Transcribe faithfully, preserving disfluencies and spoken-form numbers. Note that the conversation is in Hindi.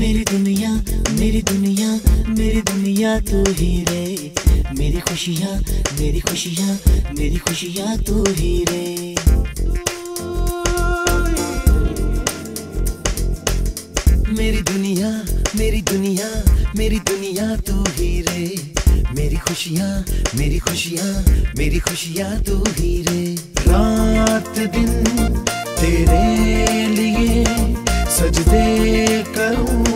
मेरी दुनिया मेरी दुनिया मेरी दुनिया तू ही रे, मेरी खुशियाँ मेरी खुशियाँ मेरी खुशियाँ तू ही रे। मेरी दुनिया मेरी दुनिया मेरी दुनिया तू ही रे, मेरी खुशियाँ मेरी खुशियाँ मेरी खुशियाँ तू ही रे। रात दिन तेरे लिए सजदे करूँ,